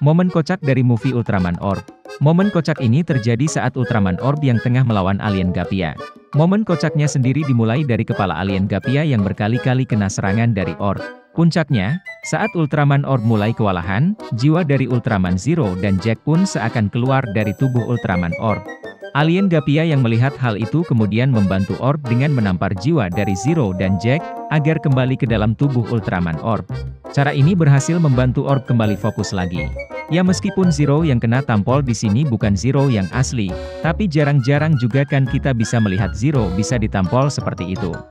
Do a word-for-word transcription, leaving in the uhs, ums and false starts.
Momen kocak dari movie Ultraman Orb. Momen kocak ini terjadi saat Ultraman Orb yang tengah melawan alien Gapia. Momen kocaknya sendiri dimulai dari kepala alien Gapia yang berkali-kali kena serangan dari Orb. Puncaknya, saat Ultraman Orb mulai kewalahan, jiwa dari Ultraman Zero dan Jack pun seakan keluar dari tubuh Ultraman Orb. Alien Gapia yang melihat hal itu kemudian membantu Orb dengan menampar jiwa dari Zero dan Jack, agar kembali ke dalam tubuh Ultraman Orb. Cara ini berhasil membantu Orb kembali fokus lagi. Ya meskipun Zero yang kena tampol di sini bukan Zero yang asli, tapi jarang-jarang juga kan kita bisa melihat Zero bisa ditampol seperti itu.